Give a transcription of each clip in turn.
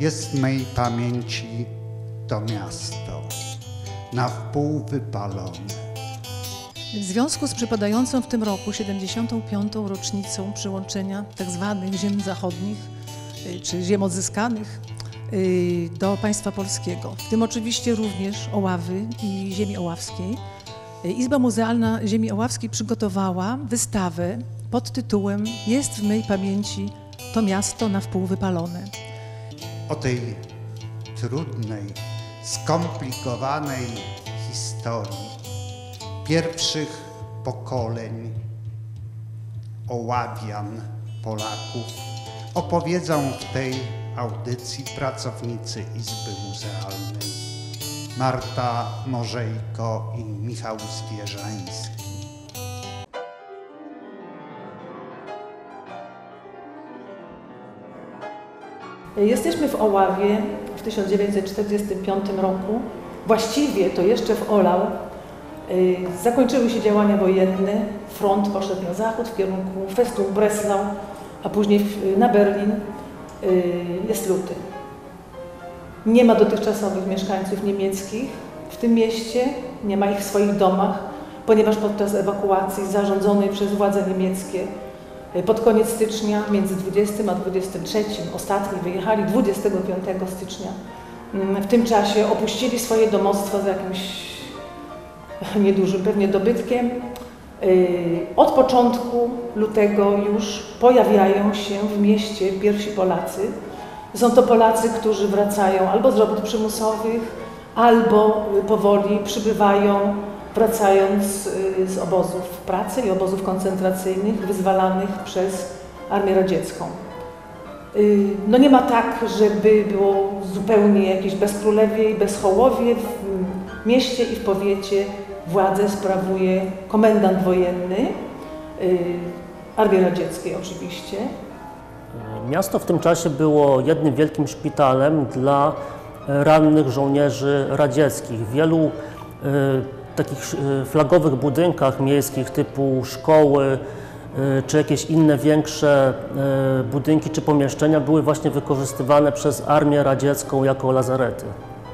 jest w mej pamięci to miasto, na wpół wypalone. W związku z przypadającą w tym roku 75. rocznicą przyłączenia tzw. ziem zachodnich, czy ziem odzyskanych do państwa polskiego, w tym oczywiście również Oławy i ziemi oławskiej, Izba Muzealna Ziemi Oławskiej przygotowała wystawę pod tytułem „Jest w mej pamięci to miasto na wpół wypalone”. O tej trudnej, skomplikowanej historii pierwszych pokoleń Oławian, Polaków opowiedzą w tej audycji pracownicy Izby Muzealnej Marta Morzejko i Michał Zwierzański. Jesteśmy w Oławie w 1945 roku. Właściwie to jeszcze w Olau zakończyły się działania wojenne. Front poszedł na zachód w kierunku Festung Breslau, a później na Berlin. Jest luty. Nie ma dotychczasowych mieszkańców niemieckich w tym mieście, nie ma ich w swoich domach, ponieważ podczas ewakuacji zarządzonej przez władze niemieckie pod koniec stycznia, między 20 a 23, ostatni wyjechali 25 stycznia. W tym czasie opuścili swoje domostwo z jakimś niedużym pewnie dobytkiem. Od początku lutego już pojawiają się w mieście pierwsi Polacy. Są to Polacy, którzy wracają albo z robót przymusowych, albo powoli przybywają, wracając z obozów pracy i obozów koncentracyjnych wyzwalanych przez Armię Radziecką. No nie ma tak, żeby było zupełnie jakieś bezkrólewie i bezhołowie. W mieście i w powiecie władzę sprawuje komendant wojenny, Armii Radzieckiej oczywiście. Miasto w tym czasie było jednym wielkim szpitalem dla rannych żołnierzy radzieckich. W wielu takich flagowych budynkach miejskich typu szkoły czy jakieś inne większe budynki czy pomieszczenia były właśnie wykorzystywane przez Armię Radziecką jako lazarety.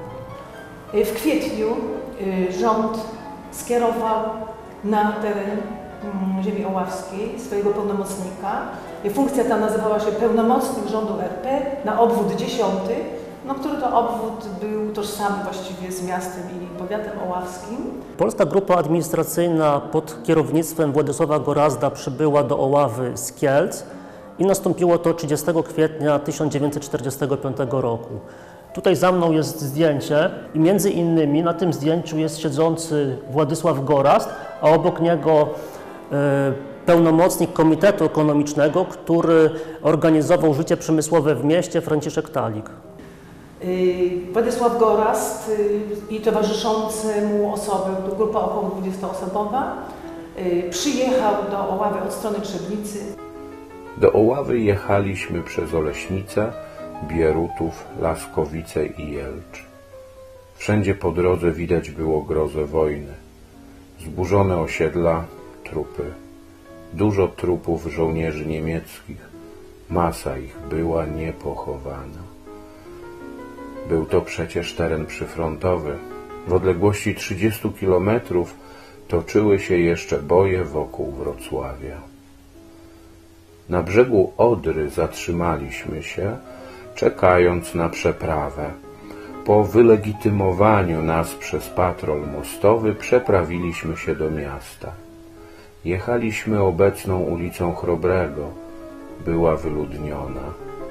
W kwietniu rząd skierował na teren ziemi oławskiej swojego pełnomocnika. Funkcja ta nazywała się pełnomocnik rządu RP na obwód 10, który to obwód był tożsamy właściwie z miastem i powiatem oławskim. Polska grupa administracyjna pod kierownictwem Władysława Gorazda przybyła do Oławy z Kielc i nastąpiło to 30 kwietnia 1945 roku. Tutaj za mną jest zdjęcie i między innymi na tym zdjęciu jest siedzący Władysław Gorazd, a obok niego pełnomocnik Komitetu Ekonomicznego, który organizował życie przemysłowe w mieście, Franciszek Talik. Władysław Gorazd i towarzyszące mu osoby, grupa około 20-osobowa, przyjechał do Oławy od strony Trzebnicy. Do Oławy jechaliśmy przez Oleśnicę, Bierutów, Laskowice i Jelcz. Wszędzie po drodze widać było grozę wojny. Zburzone osiedla, trupy. Dużo trupów żołnierzy niemieckich. Masa ich była niepochowana. Był to przecież teren przyfrontowy. W odległości 30 kilometrów toczyły się jeszcze boje wokół Wrocławia. Na brzegu Odry zatrzymaliśmy się, czekając na przeprawę. Po wylegitymowaniu nas przez patrol mostowy przeprawiliśmy się do miasta. Jechaliśmy obecną ulicą Chrobrego. Była wyludniona.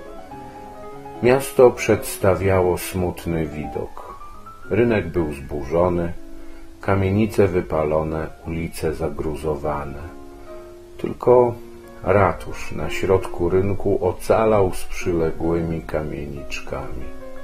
Miasto przedstawiało smutny widok. Rynek był zburzony, kamienice wypalone, ulice zagruzowane. Tylko ratusz na środku rynku ocalał z przyległymi kamieniczkami.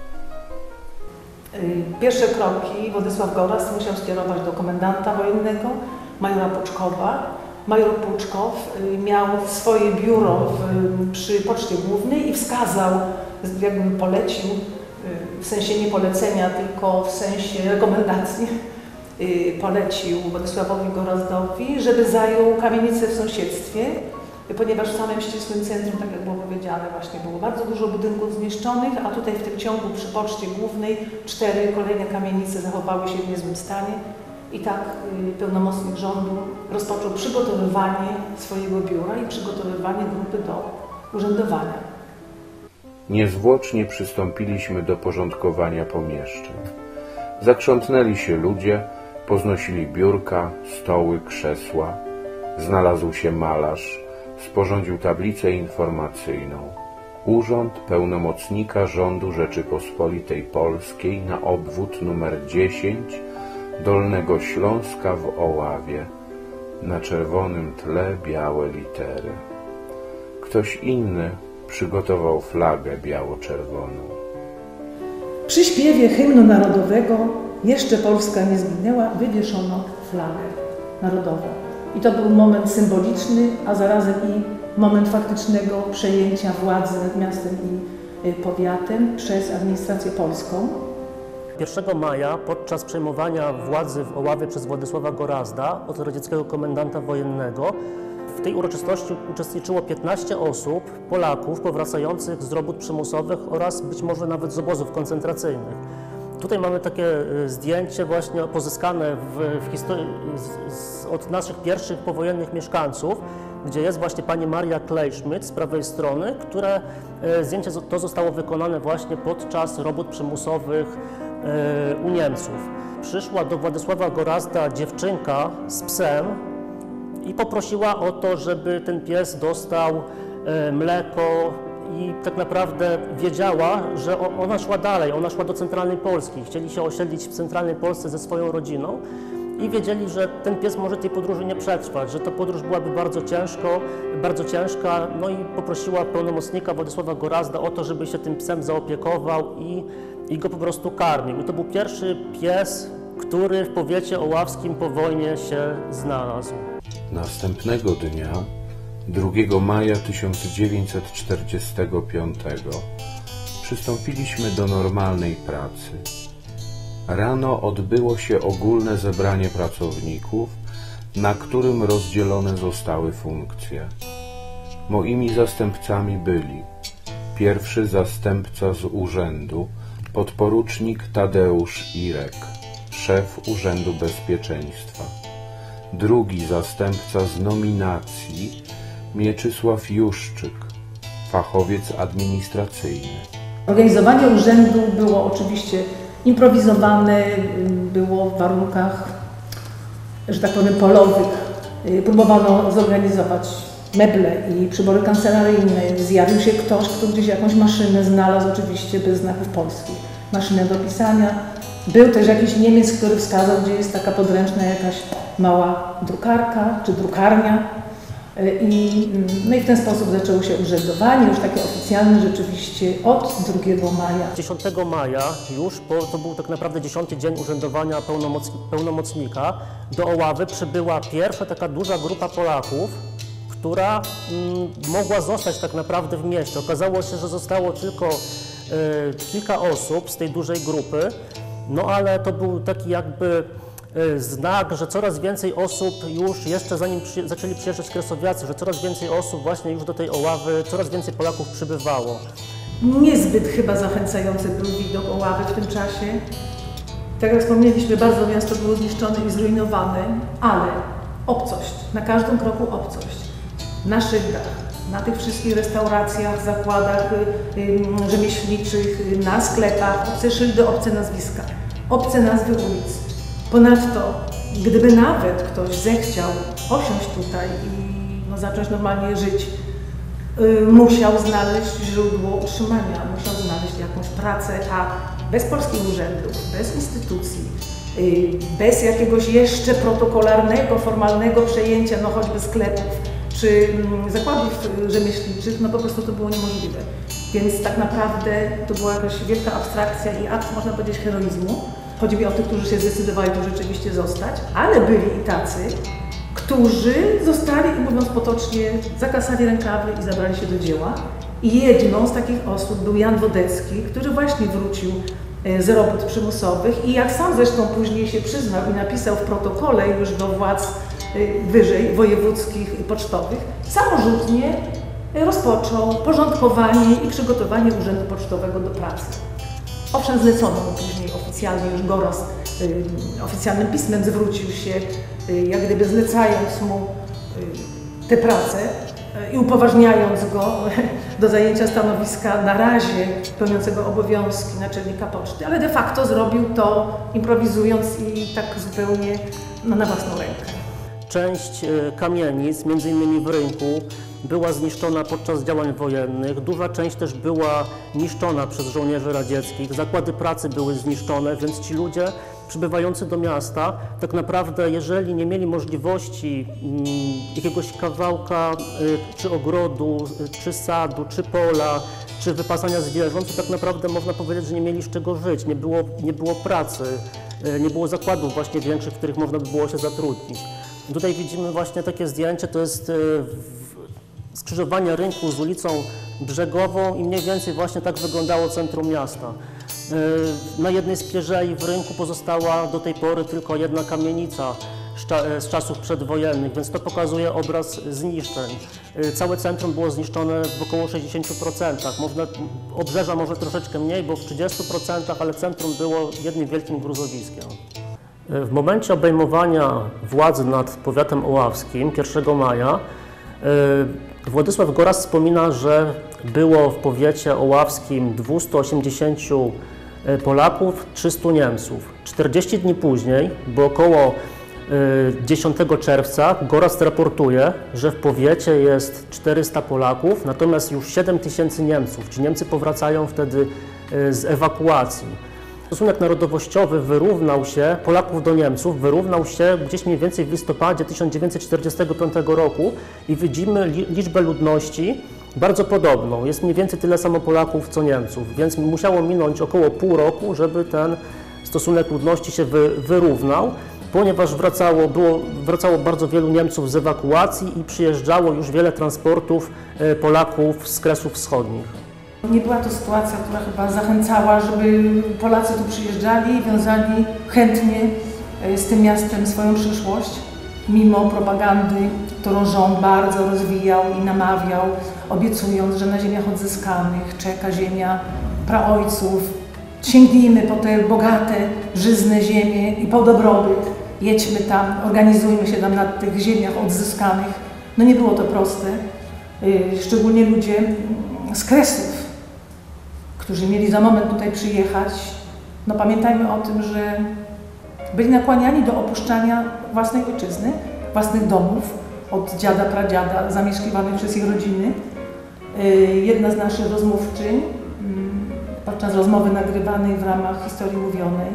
Pierwsze kroki Władysław Gorazd musiał skierować do komendanta wojennego, majora Puczkowa. Major Puczkow miał swoje biuro przy Poczcie Głównej i wskazał, jakby polecił, w sensie nie polecenia, tylko w sensie rekomendacji, polecił Władysławowi Gorazdowi, żeby zajął kamienicę w sąsiedztwie, ponieważ w samym ścisłym centrum, tak jak było powiedziane, właśnie było bardzo dużo budynków zniszczonych, a tutaj w tym ciągu przy poczcie głównej 4 kolejne kamienice zachowały się w niezłym stanie. I tak pełnomocnik rządu rozpoczął przygotowywanie swojego biura i przygotowywanie grupy do urzędowania. Niezwłocznie przystąpiliśmy do porządkowania pomieszczeń. Zakrzątnęli się ludzie, poznosili biurka, stoły, krzesła. Znalazł się malarz, sporządził tablicę informacyjną. Urząd Pełnomocnika Rządu Rzeczypospolitej Polskiej na obwód numer 10 Dolnego Śląska w Oławie. Na czerwonym tle białe litery. Ktoś inny przygotował flagę biało-czerwoną. Przy śpiewie hymnu narodowego Jeszcze Polska nie zginęła wywieszono flagę narodową. I to był moment symboliczny, a zarazem i moment faktycznego przejęcia władzy nad miastem i powiatem przez administrację polską. 1 maja podczas przejmowania władzy w Oławie przez Władysława Gorazda od radzieckiego komendanta wojennego w tej uroczystości uczestniczyło 15 osób, Polaków powracających z robót przymusowych oraz być może nawet z obozów koncentracyjnych. Tutaj mamy takie zdjęcie właśnie pozyskane w historii od naszych pierwszych powojennych mieszkańców, gdzie jest właśnie pani Maria Klejszmyt z prawej strony, które zdjęcie to zostało wykonane właśnie podczas robót przymusowych u Niemców. Przyszła do Władysława Gorazda dziewczynka z psem i poprosiła o to, żeby ten pies dostał mleko i tak naprawdę wiedziała, że ona szła dalej, ona szła do centralnej Polski. Chcieli się osiedlić w centralnej Polsce ze swoją rodziną i wiedzieli, że ten pies może tej podróży nie przetrwać, że ta podróż byłaby bardzo ciężka, no i poprosiła pełnomocnika Władysława Gorazda o to, żeby się tym psem zaopiekował i go po prostu karmił. I to był pierwszy pies, który w powiecie oławskim po wojnie się znalazł. Następnego dnia, 2 maja 1945, przystąpiliśmy do normalnej pracy. Rano odbyło się ogólne zebranie pracowników, na którym rozdzielone zostały funkcje. Moimi zastępcami byli pierwszy zastępca z urzędu, podporucznik Tadeusz Irek, szef Urzędu Bezpieczeństwa. Drugi zastępca z nominacji Mieczysław Juszczyk, fachowiec administracyjny. Organizowanie urzędu było oczywiście improwizowane, było w warunkach, że tak powiem, polowych. Próbowano zorganizować meble i przybory kancelaryjne. Zjawił się ktoś, kto gdzieś jakąś maszynę znalazł, oczywiście bez znaków polskich, maszynę do pisania. Był też jakiś Niemiec, który wskazał, gdzie jest taka podręczna jakaś mała drukarka czy drukarnia. No i w ten sposób zaczęło się urzędowanie, już takie oficjalne rzeczywiście od 2 maja. 10 maja już, to był tak naprawdę 10. dzień urzędowania pełnomocnika, do Oławy przybyła pierwsza taka duża grupa Polaków, która mogła zostać tak naprawdę w mieście. Okazało się, że zostało tylko kilka osób z tej dużej grupy, no ale to był taki jakby znak, że coraz więcej osób już jeszcze zanim zaczęli przyjeżdżać kresowiacy, że coraz więcej osób właśnie już do tej Oławy, coraz więcej Polaków przybywało. Niezbyt chyba zachęcający był widok Oławy w tym czasie. Tak jak wspomnieliśmy, bardzo miasto było zniszczone i zrujnowane, ale obcość, na każdym kroku obcość. Na szyldach, na tych wszystkich restauracjach, zakładach rzemieślniczych, na sklepach, obce szyldy, obce nazwiska, obce nazwy ulic. Ponadto, gdyby nawet ktoś zechciał osiąść tutaj i zacząć normalnie żyć, musiał znaleźć źródło utrzymania, musiał znaleźć jakąś pracę, a bez polskich urzędów, bez instytucji, bez jakiegoś jeszcze protokolarnego, formalnego przejęcia, no choćby sklepów czy zakładów rzemieślniczych, no po prostu to było niemożliwe. Więc tak naprawdę to była jakaś wielka abstrakcja i akt, można powiedzieć, heroizmu. Chodzi mi o tych, którzy się zdecydowali tu rzeczywiście zostać, ale byli i tacy, którzy zostali, mówiąc potocznie, zakasali rękawy i zabrali się do dzieła. I jedną z takich osób był Jan Wodecki, który właśnie wrócił z robót przymusowych i jak sam zresztą później się przyznał i napisał w protokole już do władz wyżej wojewódzkich pocztowych, samorzutnie rozpoczął porządkowanie i przygotowanie Urzędu Pocztowego do pracy. Owszem, zlecono mu później oficjalnie, już Gorazd oficjalnym pismem zwrócił się, jak gdyby zlecając mu tę pracę i upoważniając go do zajęcia stanowiska na razie pełniącego obowiązki naczelnika poczty, ale de facto zrobił to improwizując i tak zupełnie na własną rękę. Część kamienic, między innymi w rynku, była zniszczona podczas działań wojennych. Duża część też była niszczona przez żołnierzy radzieckich. Zakłady pracy były zniszczone, więc ci ludzie przybywający do miasta, tak naprawdę, jeżeli nie mieli możliwości jakiegoś kawałka czy ogrodu, czy sadu, czy pola, czy wypasania zwierząt, to tak naprawdę można powiedzieć, że nie mieli z czego żyć, nie było pracy, nie było zakładów właśnie większych, w których można by było się zatrudnić. Tutaj widzimy właśnie takie zdjęcie, to jest skrzyżowanie rynku z ulicą Brzegową i mniej więcej właśnie tak wyglądało centrum miasta. Na jednej z pierzei w rynku pozostała do tej pory tylko jedna kamienica z czasów przedwojennych, więc to pokazuje obraz zniszczeń. Całe centrum było zniszczone w około 60%. Obrzeża może troszeczkę mniej, bo w 30%, ale centrum było jednym wielkim gruzowiskiem. W momencie obejmowania władzy nad powiatem oławskim 1 maja Władysław Gorazd wspomina, że było w powiecie oławskim 280 Polaków, 300 Niemców. 40 dni później, bo około 10 czerwca, Gorazd raportuje, że w powiecie jest 400 Polaków, natomiast już 7 000 Niemców. Ci Niemcy powracają wtedy z ewakuacji. Stosunek narodowościowy wyrównał się, Polaków do Niemców, wyrównał się gdzieś mniej więcej w listopadzie 1945 roku i widzimy liczbę ludności bardzo podobną. Jest mniej więcej tyle samo Polaków co Niemców, więc musiało minąć około pół roku, żeby ten stosunek ludności się wyrównał, ponieważ wracało bardzo wielu Niemców z ewakuacji i przyjeżdżało już wiele transportów Polaków z Kresów Wschodnich. Nie była to sytuacja, która chyba zachęcała, żeby Polacy tu przyjeżdżali i wiązali chętnie z tym miastem swoją przyszłość, mimo propagandy, którą rząd bardzo rozwijał i namawiał, obiecując, że na ziemiach odzyskanych czeka ziemia praojców. Sięgnijmy po te bogate, żyzne ziemie i po dobrobyt. Jedźmy tam, organizujmy się tam na tych ziemiach odzyskanych. No nie było to proste, szczególnie ludzie z Kresów, którzy mieli za moment tutaj przyjechać, no pamiętajmy o tym, że byli nakłaniani do opuszczania własnej ojczyzny, własnych domów, od dziada, pradziada, zamieszkiwanych przez ich rodziny. Jedna z naszych rozmówczyń, podczas rozmowy nagrywanej w ramach historii mówionej,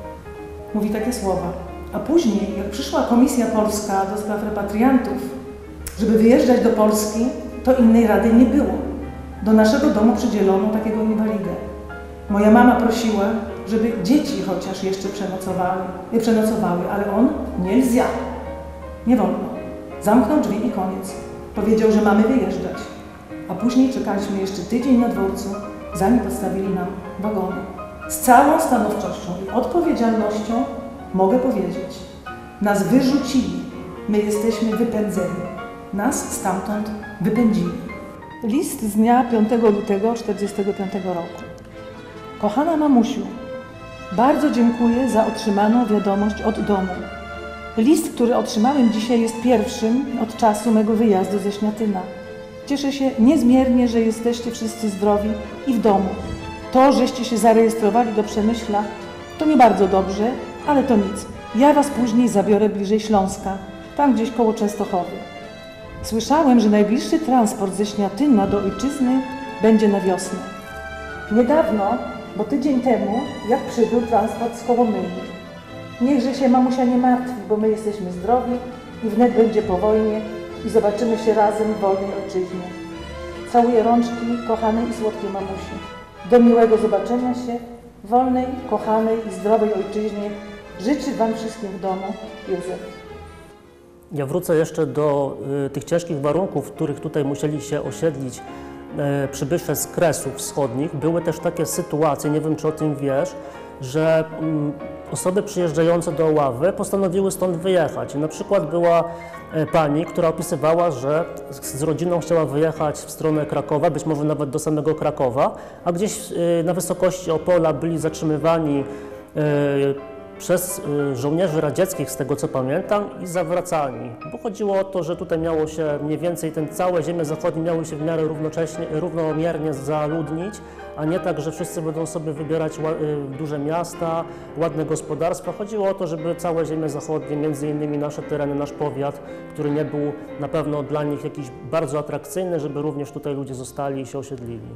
mówi takie słowa. A później, jak przyszła Komisja Polska do spraw repatriantów, żeby wyjeżdżać do Polski, to innej rady nie było. Do naszego domu przydzielono takiego inwalidę. Moja mama prosiła, żeby dzieci chociaż jeszcze przenocowały, ale on nie zjadł. Nie wolno. Zamknął drzwi i koniec. Powiedział, że mamy wyjeżdżać. A później czekaliśmy jeszcze tydzień na dworcu, zanim postawili nam wagony. Z całą stanowczością i odpowiedzialnością mogę powiedzieć, nas wyrzucili, my jesteśmy wypędzeni. Nas stamtąd wypędzili. List z dnia 5 lutego 1945 roku. Kochana mamusiu, bardzo dziękuję za otrzymaną wiadomość od domu. List, który otrzymałem dzisiaj, jest pierwszym od czasu mego wyjazdu ze Śniatyna. Cieszę się niezmiernie, że jesteście wszyscy zdrowi i w domu. To, żeście się zarejestrowali do Przemyśla, to nie bardzo dobrze, ale to nic. Ja was później zabiorę bliżej Śląska, tam gdzieś koło Częstochowy. Słyszałem, że najbliższy transport ze Śniatyna do ojczyzny będzie na wiosnę. Niedawno, bo tydzień temu, jak przybył transport z Kołomyi. Niechże się mamusia nie martwi, bo my jesteśmy zdrowi i wnet będzie po wojnie i zobaczymy się razem w wolnej ojczyźnie. Całuję rączki kochanej i słodkiej mamusi. Do miłego zobaczenia się w wolnej, kochanej i zdrowej ojczyźnie życzy wam wszystkim w domu Józef. Ja wrócę jeszcze do tych ciężkich warunków, w których tutaj musieli się osiedlić przybysze z Kresów Wschodnich. Były też takie sytuacje, nie wiem czy o tym wiesz, że osoby przyjeżdżające do Oławy postanowiły stąd wyjechać. Na przykład była pani, która opisywała, że z rodziną chciała wyjechać w stronę Krakowa, być może nawet do samego Krakowa, a gdzieś na wysokości Opola byli zatrzymywani przez żołnierzy radzieckich, z tego co pamiętam, i zawracani. Bo chodziło o to, że tutaj miało się mniej więcej całe ziemie zachodnie miały się w miarę równomiernie zaludnić, a nie tak, że wszyscy będą sobie wybierać duże miasta, ładne gospodarstwa. Chodziło o to, żeby całe ziemie zachodnie, między innymi nasze tereny, nasz powiat, który nie był na pewno dla nich jakiś bardzo atrakcyjny, żeby również tutaj ludzie zostali i się osiedlili.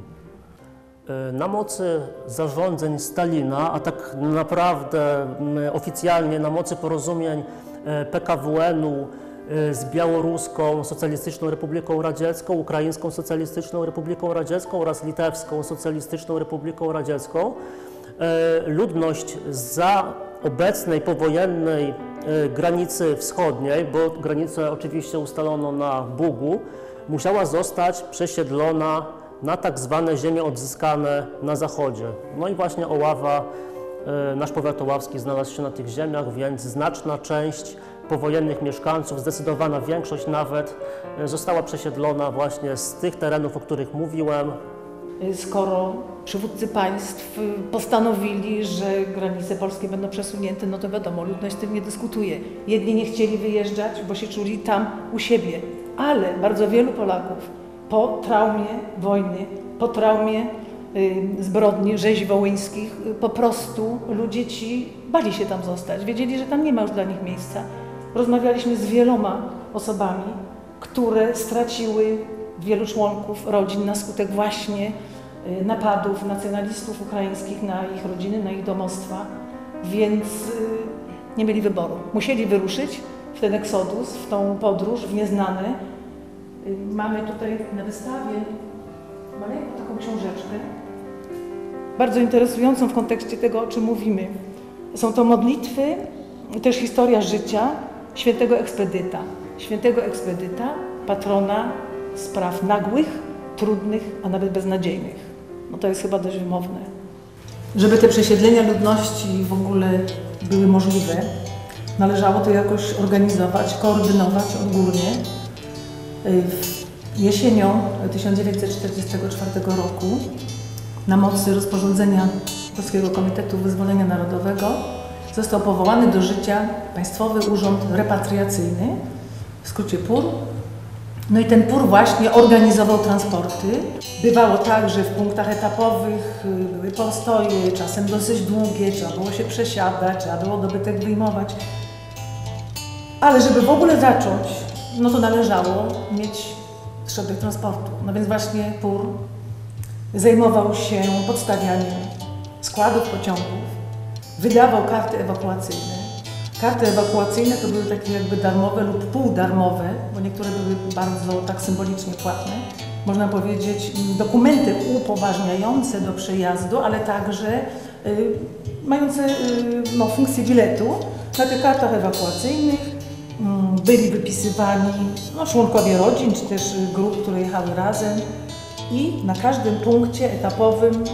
Na mocy zarządzeń Stalina, a tak naprawdę oficjalnie na mocy porozumień PKWN-u z Białoruską Socjalistyczną Republiką Radziecką, Ukraińską Socjalistyczną Republiką Radziecką oraz Litewską Socjalistyczną Republiką Radziecką, ludność za obecnej powojennej granicy wschodniej, bo granicę oczywiście ustalono na Bugu, musiała zostać przesiedlona na tak zwane ziemie odzyskane na zachodzie. No i właśnie Oława, nasz powiat oławski znalazł się na tych ziemiach, więc znaczna część powojennych mieszkańców, zdecydowana większość nawet, została przesiedlona właśnie z tych terenów, o których mówiłem. Skoro przywódcy państw postanowili, że granice polskie będą przesunięte, no to wiadomo, ludność z tym nie dyskutuje. Jedni nie chcieli wyjeżdżać, bo się czuli tam u siebie, ale bardzo wielu Polaków po traumie wojny, po traumie zbrodni rzezi wołyńskich, po prostu ludzie ci bali się tam zostać. Wiedzieli, że tam nie ma już dla nich miejsca. Rozmawialiśmy z wieloma osobami, które straciły wielu członków rodzin na skutek właśnie napadów nacjonalistów ukraińskich na ich rodziny, na ich domostwa, więc nie mieli wyboru. Musieli wyruszyć w ten eksodus, w tą podróż, w nieznane. Mamy tutaj na wystawie maleńką taką książeczkę, bardzo interesującą w kontekście tego, o czym mówimy. Są to modlitwy, też historia życia świętego Ekspedyta. Świętego Ekspedyta, patrona spraw nagłych, trudnych, a nawet beznadziejnych. No to jest chyba dość wymowne. Żeby te przesiedlenia ludności w ogóle były możliwe, należało to jakoś organizować, koordynować odgórnie. Jesienią 1944 roku na mocy rozporządzenia Polskiego Komitetu Wyzwolenia Narodowego został powołany do życia Państwowy Urząd Repatriacyjny, w skrócie PUR. No i ten PUR właśnie organizował transporty. Bywało tak, że w punktach etapowych były postoje, czasem dosyć długie, trzeba było się przesiadać, trzeba było dobytek wyjmować. Ale żeby w ogóle zacząć, no to należało mieć środek transportu. No więc właśnie PUR zajmował się podstawianiem składów pociągów, wydawał karty ewakuacyjne. Karty ewakuacyjne to były takie jakby darmowe lub półdarmowe, bo niektóre były bardzo tak symbolicznie płatne. Można powiedzieć dokumenty upoważniające do przejazdu, ale także mające funkcję biletu. Na tych kartach ewakuacyjnych byli wypisywani członkowie rodzin, czy też grup, które jechały razem i na każdym punkcie etapowym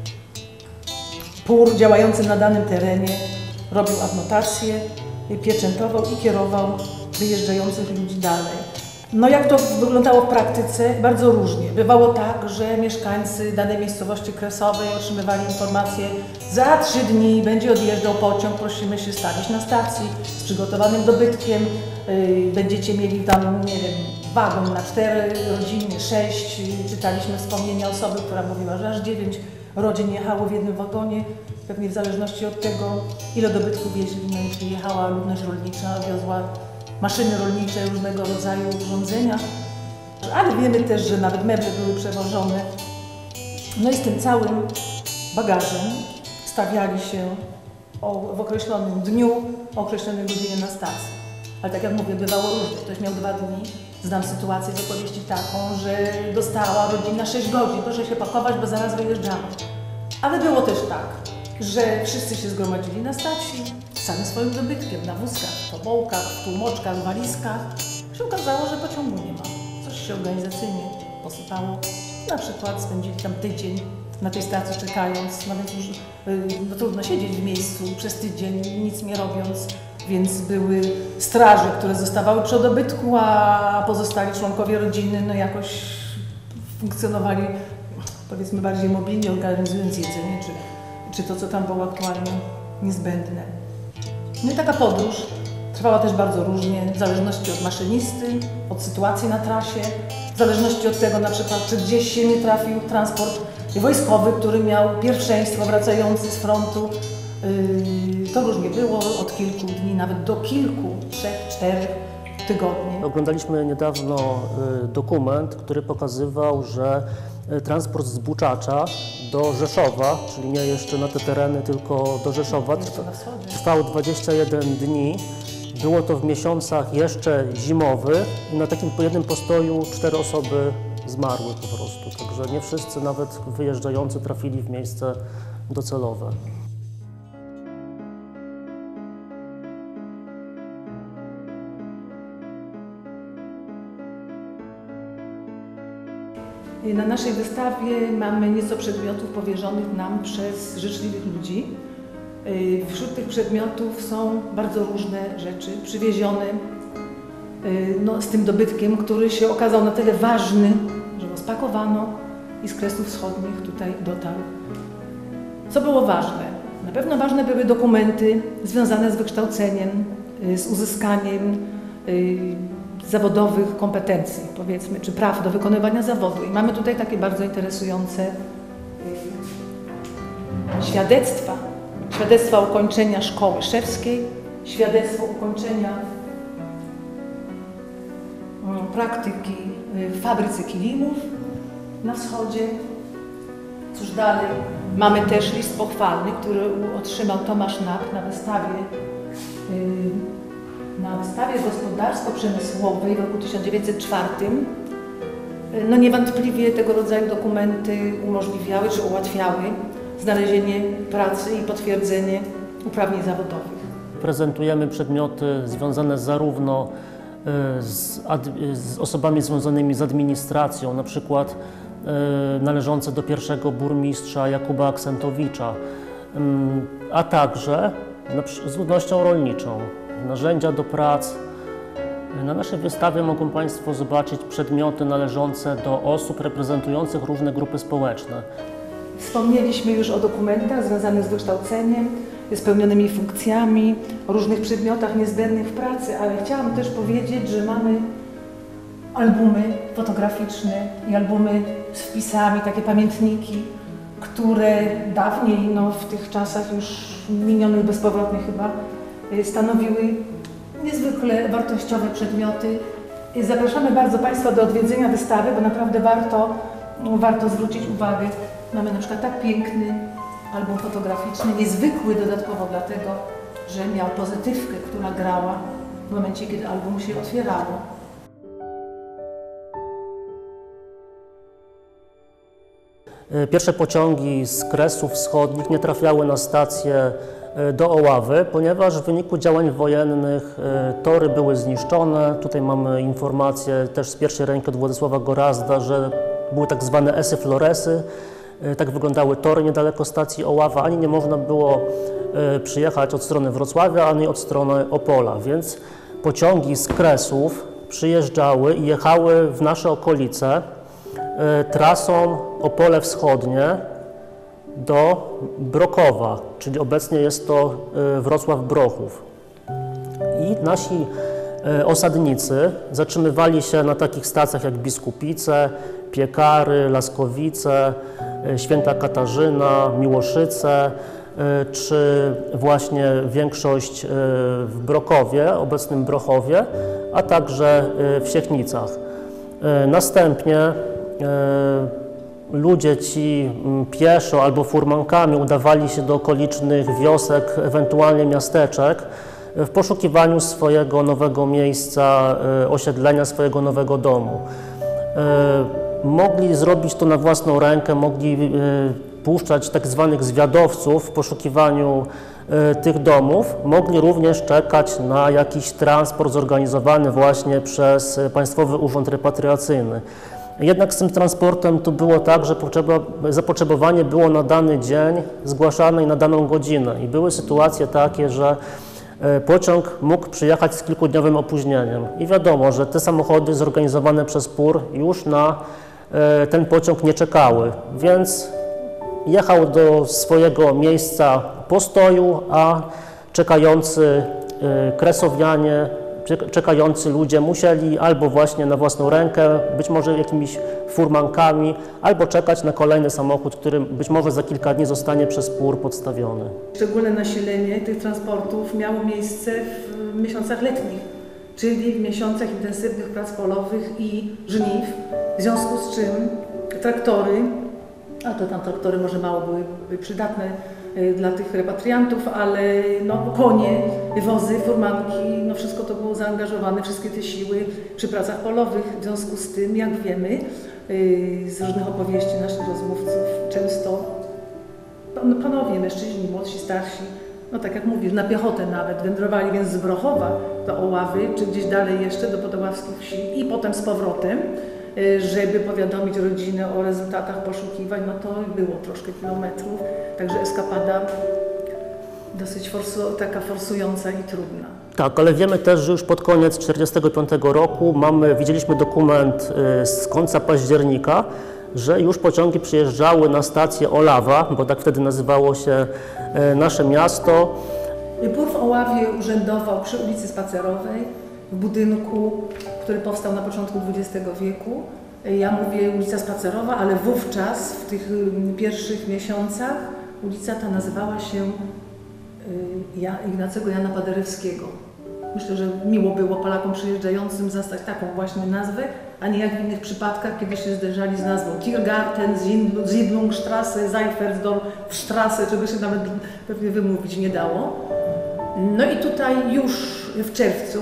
PUR działający na danym terenie robił adnotacje, pieczętował i kierował wyjeżdżających ludzi dalej. No jak to wyglądało w praktyce? Bardzo różnie. Bywało tak, że mieszkańcy danej miejscowości kresowej otrzymywali informację: za 3 dni będzie odjeżdżał pociąg, prosimy się stawić na stacji z przygotowanym dobytkiem, będziecie mieli tam, nie wiem, wagon na 4 rodziny, 6. Czytaliśmy wspomnienia osoby, która mówiła, że aż 9 rodzin jechało w jednym wagonie, pewnie w zależności od tego, ile dobytków wieźli. No i przyjechała ludność rolnicza, wiozła maszyny rolnicze, różnego rodzaju urządzenia, ale wiemy też, że nawet meble były przewożone. No i z tym całym bagażem stawiali się w określonym dniu, o określonej godzinie na stacji. Ale tak jak mówię, bywało różnie. Ktoś miał 2 dni. Znam sytuację z opowieści taką, że dostała rodzina 6 godzin, proszę się pakować, bo zaraz wyjeżdżamy. Ale było też tak, że wszyscy się zgromadzili na stacji z całym swoim dobytkiem, na wózkach, tobołkach, tłumoczkach, walizkach. Się okazało, że pociągu nie ma. Coś się organizacyjnie posypało. Na przykład spędzili tam tydzień na tej stacji czekając, no więc już no trudno siedzieć w miejscu przez tydzień, nic nie robiąc, więc były straże, które zostawały przy dobytku, a pozostali członkowie rodziny no jakoś funkcjonowali, powiedzmy, bardziej mobilnie, organizując jedzenie, czy to, co tam było aktualnie niezbędne. No i taka podróż trwała też bardzo różnie, w zależności od maszynisty, od sytuacji na trasie, w zależności od tego na przykład, czy gdzieś się nie trafił transport wojskowy, który miał pierwszeństwo wracający z frontu. To różnie było, od kilku dni, nawet do kilku, 3-4 tygodni. Oglądaliśmy niedawno dokument, który pokazywał, że transport z Buczacza do Rzeszowa, czyli nie jeszcze na te tereny, tylko do Rzeszowa, trwał 21 dni. Było to w miesiącach jeszcze zimowych i na takim jednym postoju 4 osoby zmarły po prostu. Także nie wszyscy, nawet wyjeżdżający, trafili w miejsce docelowe. Na naszej wystawie mamy nieco przedmiotów powierzonych nam przez życzliwych ludzi. Wśród tych przedmiotów są bardzo różne rzeczy przywiezione no, z tym dobytkiem, który się okazał na tyle ważny, że go spakowano i z Kresów Wschodnich tutaj dotarł. Co było ważne? Na pewno ważne były dokumenty związane z wykształceniem, z uzyskaniem zawodowych kompetencji, powiedzmy, czy praw do wykonywania zawodu. I mamy tutaj takie bardzo interesujące świadectwa. Świadectwa ukończenia szkoły szewskiej, świadectwo ukończenia praktyki w fabryce kilimów na wschodzie. Cóż dalej? Mamy też list pochwalny, który otrzymał Tomasz Nak na wystawie gospodarsko-przemysłowej w roku 1904. No niewątpliwie tego rodzaju dokumenty umożliwiały czy ułatwiały znalezienie pracy i potwierdzenie uprawnień zawodowych. Prezentujemy przedmioty związane zarówno z osobami związanymi z administracją, na przykład należące do pierwszego burmistrza Jakuba Aksentowicza, a także z ludnością rolniczą, narzędzia do prac. Na naszej wystawie mogą Państwo zobaczyć przedmioty należące do osób reprezentujących różne grupy społeczne. Wspomnieliśmy już o dokumentach związanych z wykształceniem, spełnionymi funkcjami, o różnych przedmiotach niezbędnych w pracy, ale chciałam też powiedzieć, że mamy albumy fotograficzne i albumy z wpisami, takie pamiętniki, które dawniej, no w tych czasach już minionych bezpowrotnie chyba, stanowiły niezwykle wartościowe przedmioty. Zapraszamy bardzo Państwa do odwiedzenia wystawy, bo naprawdę warto zwrócić uwagę. Mamy na przykład tak piękny album fotograficzny, niezwykły dodatkowo dlatego, że miał pozytywkę, która grała w momencie, kiedy album się otwierało. Pierwsze pociągi z Kresów Wschodnich nie trafiały na stację do Oławy, ponieważ w wyniku działań wojennych tory były zniszczone. Tutaj mamy informację też z pierwszej ręki od Władysława Gorazda, że były tak zwane esy-floresy. Tak wyglądały tory niedaleko stacji Oława, ani nie można było przyjechać od strony Wrocławia, ani od strony Opola, więc pociągi z Kresów przyjeżdżały i jechały w nasze okolice trasą Opole Wschodnie do Brokowa, czyli obecnie jest to Wrocław-Brochów. I nasi osadnicy zatrzymywali się na takich stacjach jak Biskupice, Piekary, Laskowice, Święta Katarzyna, Miłoszyce, czy właśnie większość w Brokowie, obecnym Brochowie, a także w Siechnicach. Następnie ludzie ci pieszo albo furmankami udawali się do okolicznych wiosek, ewentualnie miasteczek, w poszukiwaniu swojego nowego miejsca osiedlenia, swojego nowego domu. Mogli zrobić to na własną rękę, mogli puszczać tak zwanych zwiadowców w poszukiwaniu tych domów, mogli również czekać na jakiś transport zorganizowany właśnie przez Państwowy Urząd Repatriacyjny. Jednak z tym transportem to było tak, że zapotrzebowanie było na dany dzień zgłaszane i na daną godzinę. I były sytuacje takie, że pociąg mógł przyjechać z kilkudniowym opóźnieniem. I wiadomo, że te samochody zorganizowane przez PUR już na ten pociąg nie czekały, więc jechał do swojego miejsca postoju, a czekający kresowianie, czekający ludzie musieli albo właśnie na własną rękę, być może jakimiś furmankami, albo czekać na kolejny samochód, który być może za kilka dni zostanie przez PUR podstawiony. Szczególne nasilenie tych transportów miało miejsce w miesiącach letnich, czyli w miesiącach intensywnych prac polowych i żniw, w związku z czym traktory, a to tam traktory może mało były przydatne dla tych repatriantów, ale no, konie, wozy, furmanki, no wszystko to było zaangażowane, wszystkie te siły przy pracach polowych. W związku z tym, jak wiemy z różnych opowieści naszych rozmówców, często panowie, mężczyźni, młodsi, starsi, no tak jak mówisz, na piechotę nawet wędrowali, więc z Brochowa do Oławy, czy gdzieś dalej jeszcze do podaławskich wsi i potem z powrotem, żeby powiadomić rodzinę o rezultatach poszukiwań, no to było troszkę kilometrów, także eskapada dosyć taka forsująca i trudna. Tak, ale wiemy też, że już pod koniec 1945 roku widzieliśmy dokument z końca października, że już pociągi przyjeżdżały na stację Olawa, bo tak wtedy nazywało się nasze miasto. PUR w Oławie urzędował przy ulicy Spacerowej, w budynku, który powstał na początku XX wieku. Ja mówię ulica Spacerowa, ale wówczas, w tych pierwszych miesiącach, ulica ta nazywała się Ignacego Jana Paderewskiego. Myślę, że miło było Polakom przyjeżdżającym zastać taką właśnie nazwę, a nie jak w innych przypadkach, kiedy się zderzali z nazwą Tiergarten, Siedlungsstraße, Seifersdorfstraße, czego się nawet pewnie wymówić nie dało. No i tutaj już w czerwcu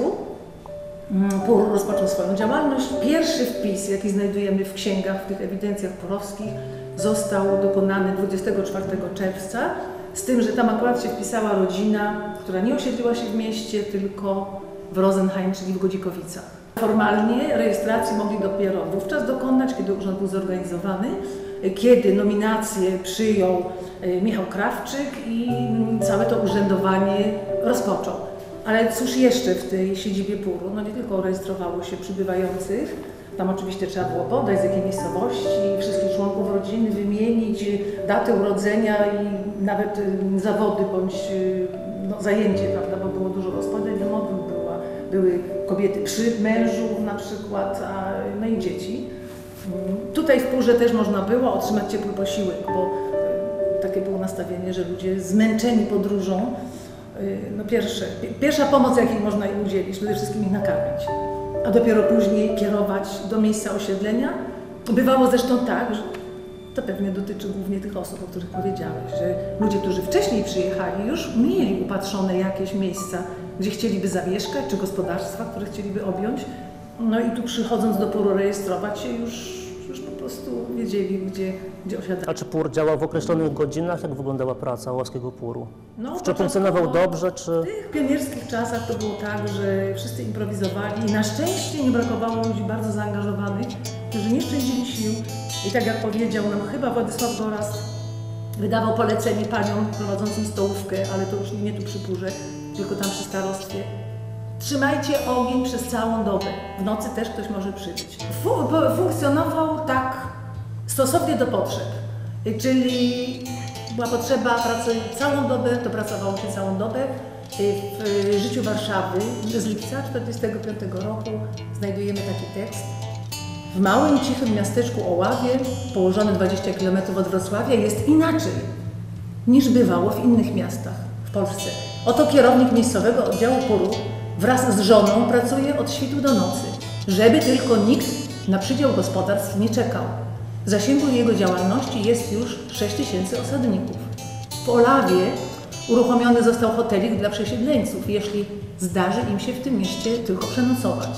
PUR rozpoczął swoją działalność. Pierwszy wpis, jaki znajdujemy w księgach, w tych ewidencjach purowskich, został dokonany 24 czerwca, z tym, że tam akurat się wpisała rodzina, która nie osiedliła się w mieście, tylko w Rosenheim, czyli w Godzikowicach. Formalnie rejestracji mogli dopiero wówczas dokonać, kiedy urząd był zorganizowany, kiedy nominację przyjął Michał Krawczyk i całe to urzędowanie rozpoczął. Ale cóż jeszcze w tej siedzibie PUR-u? No nie tylko rejestrowało się przybywających, tam oczywiście trzeba było podać z jakiej miejscowości, wszystkich członków rodziny, wymienić datę urodzenia i nawet zawody bądź no, zajęcie, prawda, bo było dużo gospodyń domowych, były kobiety przy mężu na przykład, no i dzieci. Tutaj w PUR-ze też można było otrzymać ciepły posiłek, bo takie było nastawienie, że ludzie zmęczeni podróżą, no pierwsza pomoc, jakiej można im udzielić, przede wszystkim ich nakarmić, a dopiero później kierować do miejsca osiedlenia. Bywało zresztą tak, że to pewnie dotyczy głównie tych osób, o których powiedziałeś, że ludzie, którzy wcześniej przyjechali, już mieli upatrzone jakieś miejsca, gdzie chcieliby zamieszkać, czy gospodarstwa, które chcieliby objąć. No i tu przychodząc do PUR-u rejestrować się, już po prostu wiedzieli, gdzie osiadać. A czy PUR działał w określonych godzinach? Jak wyglądała praca Oławskiego PUR-u? No, czy funkcjonował dobrze, czy... W tych pionierskich czasach to było tak, że wszyscy improwizowali i na szczęście nie brakowało ludzi bardzo zaangażowanych, którzy nie szczędzili sił. I tak jak powiedział nam chyba Władysław Gorazd, wydawał polecenie paniom prowadzącym stołówkę, ale to już nie tu przy PUR-ze, tylko tam przy starostwie. Trzymajcie ogień przez całą dobę. W nocy też ktoś może przybyć. Funkcjonował tak stosownie do potrzeb, czyli była potrzeba pracy całą dobę, to pracowało się całą dobę. W życiu Warszawy z lipca 1945 roku znajdujemy taki tekst. W małym, cichym miasteczku Oławie, położone 20 km od Wrocławia, jest inaczej niż bywało w innych miastach w Polsce. Oto kierownik miejscowego oddziału PUR-u wraz z żoną pracuje od świtu do nocy, żeby tylko nikt na przydział gospodarstw nie czekał. W zasięgu jego działalności jest już 6000 osadników. W Olawie uruchomiony został hotelik dla przesiedleńców, jeśli zdarzy im się w tym mieście tylko przenocować.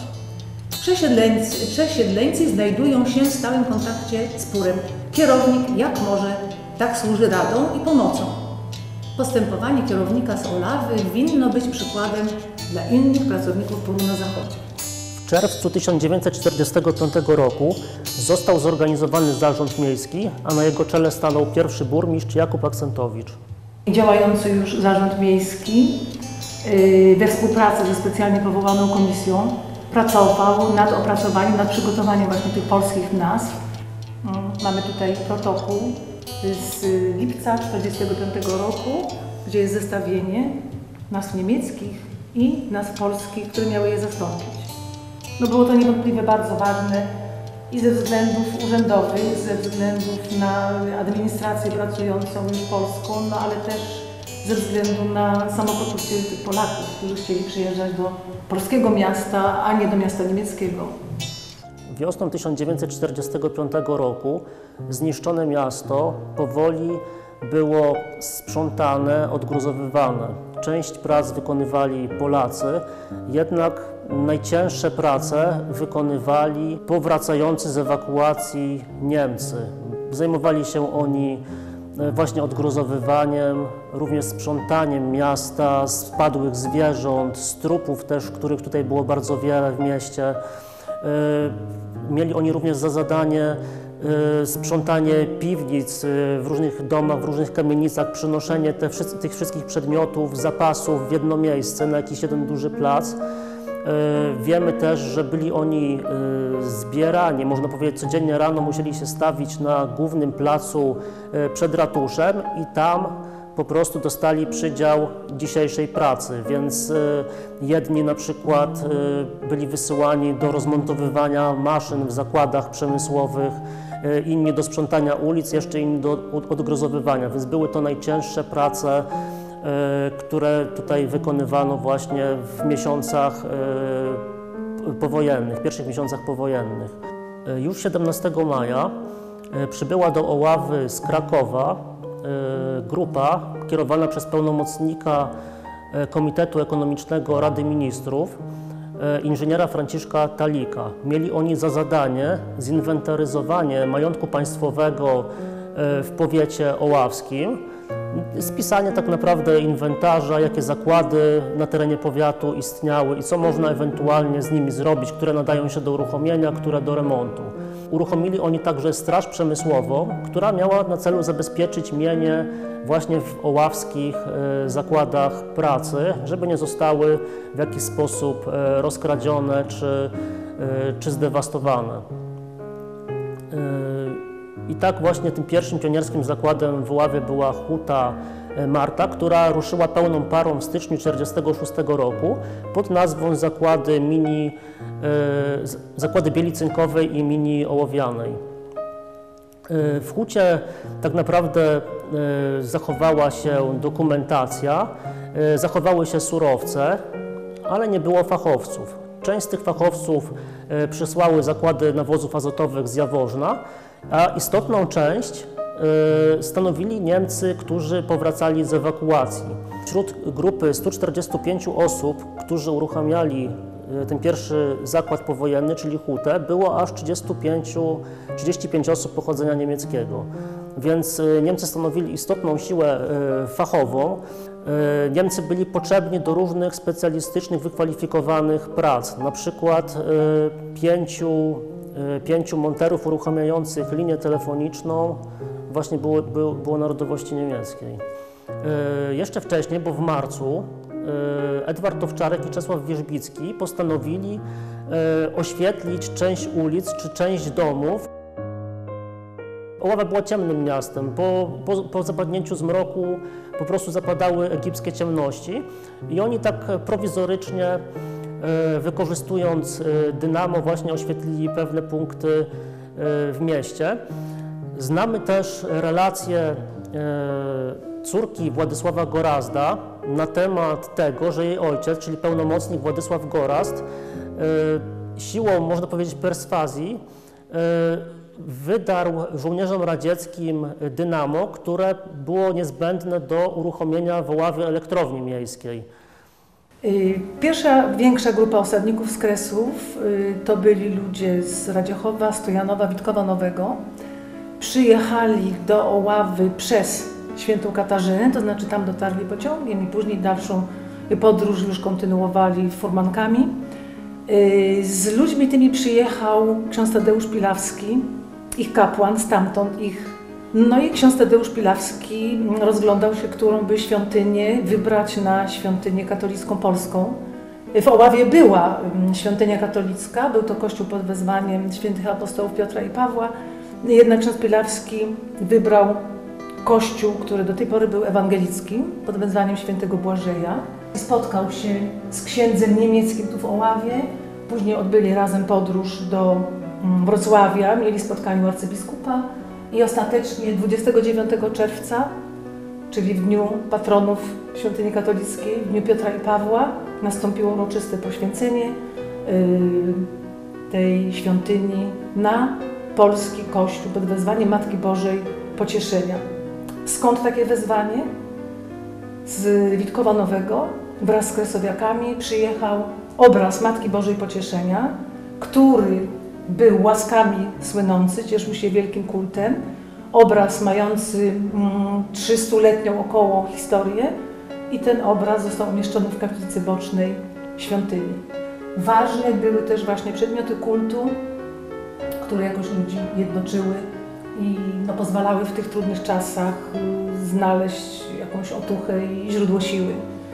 Przesiedleńcy znajdują się w stałym kontakcie z PUR-em. Kierownik jak może, tak służy radą i pomocą. Postępowanie kierownika z Olawy winno być przykładem dla innych pracowników PUR-u na Zachodzie. W czerwcu 1945 roku został zorganizowany zarząd miejski, a na jego czele stanął pierwszy burmistrz Jakub Aksentowicz. Działający już zarząd miejski we współpracy ze specjalnie powołaną komisją pracował nad opracowaniem, nad przygotowaniem właśnie tych polskich nazw. Mamy tutaj protokół z lipca 1945 roku, gdzie jest zestawienie nazw niemieckich i nazw polskich, które miały je zastąpić. No było to niewątpliwie bardzo ważne i ze względów urzędowych, ze względów na administrację pracującą już polską, no ale też ze względu na samopoczucie tych Polaków, którzy chcieli przyjeżdżać do polskiego miasta, a nie do miasta niemieckiego. Wiosną 1945 roku zniszczone miasto powoli było sprzątane, odgruzowywane. Część prac wykonywali Polacy, jednak najcięższe prace wykonywali powracający z ewakuacji Niemcy. Zajmowali się oni właśnie odgruzowywaniem, również sprzątaniem miasta, spadłych zwierząt, z trupów też, których tutaj było bardzo wiele w mieście. Mieli oni również za zadanie sprzątanie piwnic w różnych domach, w różnych kamienicach, przynoszenie tych wszystkich przedmiotów, zapasów w jedno miejsce, na jakiś jeden duży plac. Wiemy też, że byli oni zbierani, można powiedzieć, codziennie rano musieli się stawić na głównym placu przed ratuszem i tam po prostu dostali przydział dzisiejszej pracy, więc jedni na przykład byli wysyłani do rozmontowywania maszyn w zakładach przemysłowych, inni do sprzątania ulic, jeszcze inni do odgruzowywania, więc były to najcięższe prace, które tutaj wykonywano właśnie w miesiącach powojennych, pierwszych miesiącach powojennych. Już 17 maja przybyła do Oławy z Krakowa grupa kierowana przez pełnomocnika Komitetu Ekonomicznego Rady Ministrów, inżyniera Franciszka Talika. Mieli oni za zadanie zinwentaryzowanie majątku państwowego w powiecie oławskim, spisanie tak naprawdę inwentarza, jakie zakłady na terenie powiatu istniały i co można ewentualnie z nimi zrobić, które nadają się do uruchomienia, które do remontu. Uruchomili oni także straż przemysłową, która miała na celu zabezpieczyć mienie właśnie w oławskich zakładach pracy, żeby nie zostały w jakiś sposób rozkradzione czy zdewastowane. I tak właśnie tym pierwszym pionierskim zakładem w Oławie była Huta Marta, która ruszyła pełną parą w styczniu 1946 roku pod nazwą Zakłady Bieli Cynkowej i Mini Ołowianej. W hucie tak naprawdę zachowała się dokumentacja, zachowały się surowce, ale nie było fachowców. Część z tych fachowców przysłały zakłady nawozów azotowych z Jaworzna, a istotną część stanowili Niemcy, którzy powracali z ewakuacji. Wśród grupy 145 osób, którzy uruchamiali ten pierwszy zakład powojenny, czyli hutę, było aż 35 osób pochodzenia niemieckiego. Więc Niemcy stanowili istotną siłę fachową. Niemcy byli potrzebni do różnych specjalistycznych, wykwalifikowanych prac, na przykład pięciu monterów uruchamiających linię telefoniczną właśnie było narodowości niemieckiej. Jeszcze wcześniej, bo w marcu, Edward Owczarek i Czesław Wierzbicki postanowili oświetlić część ulic czy część domów. Oława była ciemnym miastem. Po zapadnięciu zmroku po prostu zapadały egipskie ciemności i oni tak prowizorycznie, wykorzystując dynamo, właśnie oświetlili pewne punkty w mieście. Znamy też relację córki Władysława Gorazda na temat tego, że jej ojciec, czyli pełnomocnik Władysław Gorazd, siłą, można powiedzieć, perswazji, wydarł żołnierzom radzieckim dynamo, które było niezbędne do uruchomienia w Oławie elektrowni miejskiej. Pierwsza większa grupa osadników z Kresów to byli ludzie z Radziochowa, Stojanowa, Witkowa Nowego. Przyjechali do Oławy przez Świętą Katarzynę, to znaczy tam dotarli pociągiem i później dalszą podróż już kontynuowali furmankami. Z ludźmi tymi przyjechał ksiądz Tadeusz Pilawski, ich kapłan, stamtąd No i ksiądz Tadeusz Pilawski rozglądał się, którą by świątynię wybrać na świątynię katolicką polską. W Oławie była świątynia katolicka, był to kościół pod wezwaniem świętych apostołów Piotra i Pawła, jednak ksiądz Pilawski wybrał kościół, który do tej pory był ewangelicki, pod wezwaniem świętego Błażeja. Spotkał się z księdzem niemieckim tu w Oławie, później odbyli razem podróż do Wrocławia, mieli spotkanie u arcybiskupa i ostatecznie 29 czerwca, czyli w dniu patronów świątyni katolickiej, w dniu Piotra i Pawła, nastąpiło uroczyste poświęcenie tej świątyni na polski kościół pod wezwaniem Matki Bożej Pocieszenia. Skąd takie wezwanie? Z Witkowa Nowego wraz z kresowiakami przyjechał obraz Matki Bożej Pocieszenia, który był łaskami słynący, cieszył się wielkim kultem. Obraz mający 300-letnią około historię i ten obraz został umieszczony w kaplicy bocznej świątyni. Ważne były też właśnie przedmioty kultu, które jakoś ludzi jednoczyły i pozwalały w tych trudnych czasach znaleźć jakąś otuchę i źródło siły.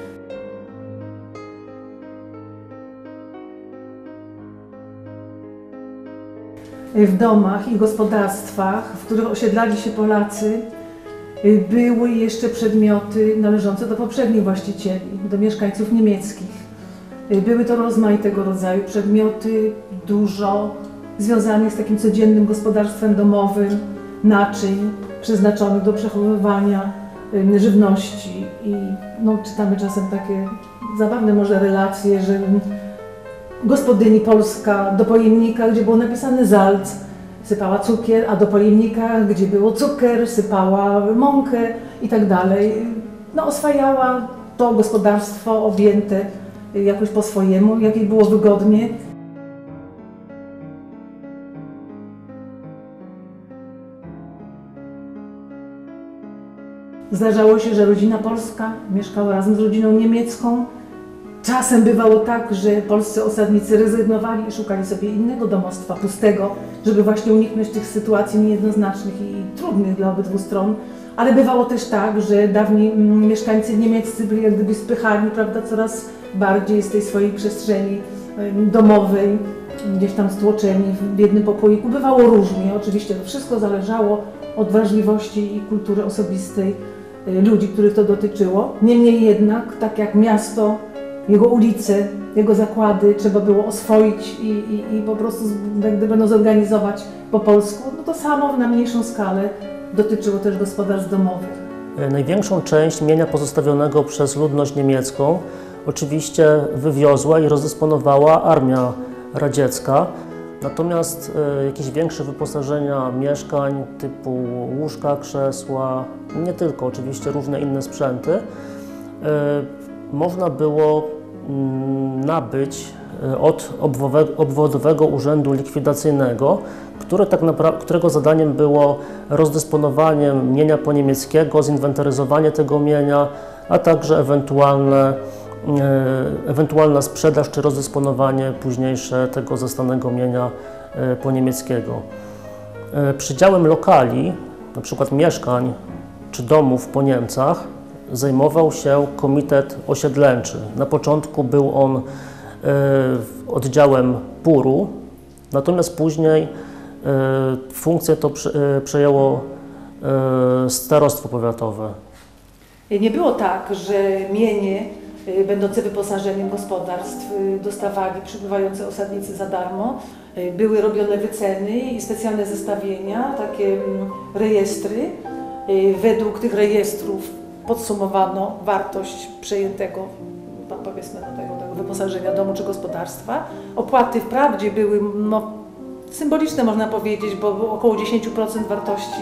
W domach i gospodarstwach, w których osiedlali się Polacy, były jeszcze przedmioty należące do poprzednich właścicieli, do mieszkańców niemieckich. Były to rozmaitego rodzaju przedmioty, dużo związanych z takim codziennym gospodarstwem domowym, naczyń przeznaczonych do przechowywania żywności. I czytamy czasem takie zabawne może relacje, że gospodyni polska do pojemnika, gdzie było napisane Salz, sypała cukier, a do pojemnika, gdzie było cukier, sypała mąkę i tak dalej. Oswajała to gospodarstwo objęte jakoś po swojemu, jak jej było wygodnie. Zdarzało się, że rodzina polska mieszkała razem z rodziną niemiecką. Czasem bywało tak, że polscy osadnicy rezygnowali i szukali sobie innego domostwa, pustego, żeby właśnie uniknąć tych sytuacji niejednoznacznych i trudnych dla obydwu stron. Ale bywało też tak, że dawni mieszkańcy niemieccy byli jak gdyby spychani, prawda, coraz bardziej z tej swojej przestrzeni domowej, gdzieś tam stłoczeni w jednym pokoiku. Bywało różnie, oczywiście to wszystko zależało od wrażliwości i kultury osobistej ludzi, których to dotyczyło. Niemniej jednak, tak jak miasto, jego ulice, jego zakłady trzeba było oswoić i po prostu jak gdyby zorganizować po polsku, to samo na mniejszą skalę dotyczyło też gospodarstw domowych. Największą część mienia pozostawionego przez ludność niemiecką oczywiście wywiozła i rozdysponowała armia radziecka. Natomiast jakieś większe wyposażenia mieszkań typu łóżka, krzesła, nie tylko, oczywiście różne inne sprzęty, można było nabyć od obwodowego urzędu likwidacyjnego, którego zadaniem było rozdysponowanie mienia poniemieckiego, zinwentaryzowanie tego mienia, a także ewentualna sprzedaż czy rozdysponowanie późniejsze tego zastanego mienia poniemieckiego. Przydziałem lokali, np. mieszkań czy domów po Niemcach, zajmował się komitet osiedleńczy. Na początku był on oddziałem PUR-u, natomiast później funkcję to przejęło starostwo powiatowe. Nie było tak, że mienie będące wyposażeniem gospodarstw dostawali przybywający osadnicy za darmo. Były robione wyceny i specjalne zestawienia, takie rejestry. Według tych rejestrów podsumowano wartość przejętego, powiedzmy, tego wyposażenia domu czy gospodarstwa. Opłaty wprawdzie były symboliczne, można powiedzieć, bo było około 10% wartości.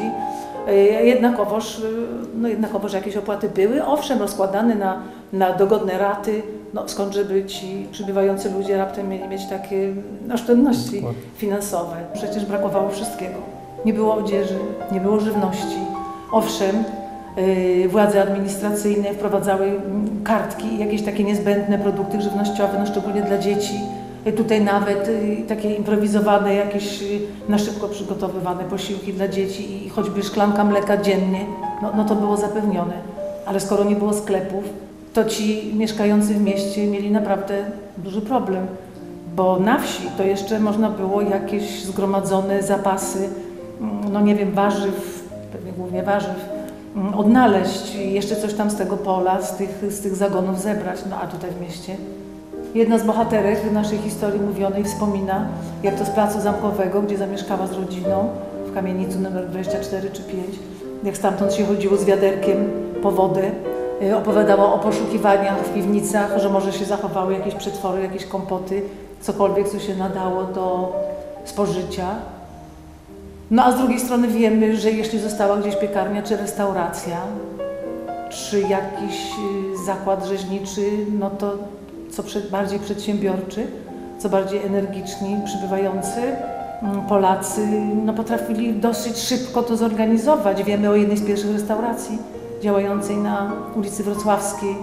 Jednakowoż jakieś opłaty były, owszem, rozkładane na dogodne raty, skąd żeby ci przybywający ludzie raptem mieli mieć takie oszczędności finansowe. Przecież brakowało wszystkiego. Nie było odzieży, nie było żywności. Owszem, władze administracyjne wprowadzały kartki i jakieś takie niezbędne produkty żywnościowe, szczególnie dla dzieci, Tutaj nawet takie improwizowane, jakieś na szybko przygotowywane posiłki dla dzieci i choćby szklanka mleka dziennie, no to było zapewnione. Ale skoro nie było sklepów, to ci mieszkający w mieście mieli naprawdę duży problem. Bo na wsi to jeszcze można było jakieś zgromadzone zapasy, no nie wiem, warzyw, pewnie głównie warzyw, odnaleźć i jeszcze coś tam z tego pola, z tych zagonów zebrać. No a tutaj w mieście. Jedna z bohaterek w naszej historii mówionej wspomina, jak to z Placu Zamkowego, gdzie zamieszkała z rodziną, w kamienicy numer 24 czy 5, jak stamtąd się chodziło z wiaderkiem po wodę. Opowiadała o poszukiwaniach w piwnicach, że może się zachowały jakieś przetwory, jakieś kompoty, cokolwiek, co się nadało do spożycia. No a z drugiej strony wiemy, że jeśli została gdzieś piekarnia czy restauracja, czy jakiś zakład rzeźniczy, no to co bardziej przedsiębiorczy, co bardziej energiczni, przybywający Polacy, no potrafili dosyć szybko to zorganizować. Wiemy o jednej z pierwszych restauracji działającej na ulicy Wrocławskiej.